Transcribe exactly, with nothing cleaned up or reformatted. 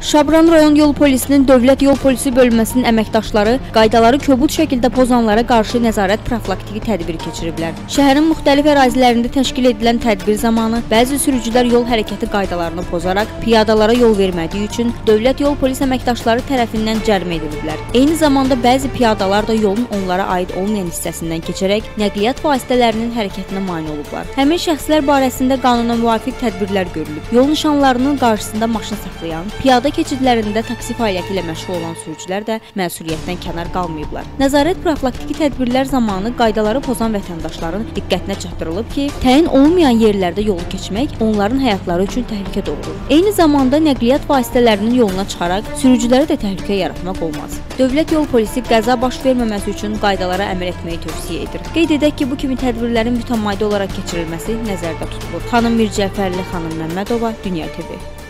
Şabran rayon yol polisinin Dövlət Yol Polisi bölməsinin əməkdaşları qaydaları kobud şəkildə pozanlara qarşı nəzarət profilaktiki tədbiri keçiriblər. Şəhərin müxtəlif ərazilərində təşkil edilən tədbir zamanı bəzi sürücülər yol hərəkəti qaydalarını pozaraq piyadalara yol vermədiyi üçün Dövlət Yol Polisi əməkdaşları tərəfindən cərimə ediliblər. Eyni zamanda bəzi piyadalar da yolun onlara aid olmayan hissəsindən keçərək nəqliyyat vasitələrinin hərəkətinə mane olublar. Həmin şəxslər barəsində qanuna müvafiq tədbirlər görülüb. Yol nişanlarının qarşısında maşın saxlayan, piyada keçidlərində taksi fəaliyyəti ilə məşğul olan sürücülər də məsuliyyətdən kənar qalmayıblar. Nəzarət profilaktiki tədbirlər zamanı qaydaları pozan vətəndaşların diqqətinə çatdırılıb ki, təyin olunmayan yerlərdə yolu keçmək onların həyatları üçün təhlükə doğurur. Eyni zamanda nəqliyyat vasitələrinin yoluna çıxaraq sürücülərə də təhlükə yaratmaq olmaz. Dövlət Yol Polisi qəza baş verməməsi üçün qaydalara əməl etməyi tövsiyə edir. Qeyd edək ki, bu kimi tədbirlərin mütəmadi olaraq keçirilməsi nəzərdə tutulur. Xanım Mircəfərli, xanım Məmmədova, Dünya T V.